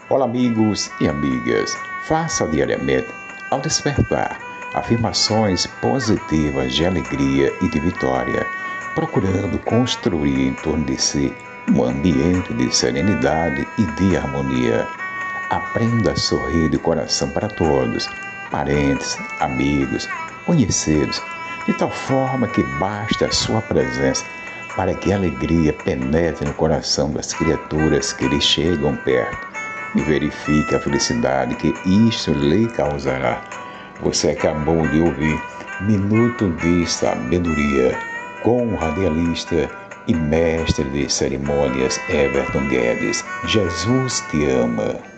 Olá, amigos e amigas. Faça diariamente, ao despertar, afirmações positivas de alegria e de vitória, procurando construir em torno de si um ambiente de serenidade e de harmonia. Aprenda a sorrir de coração para todos, parentes, amigos, conhecidos, de tal forma que basta a sua presença para que a alegria penetre no coração das criaturas que lhe chegam perto e verifique a felicidade que isto lhe causará. Você acabou de ouvir Minuto de Sabedoria com o radialista e mestre de cerimônias Everton Guedes. Jesus te ama.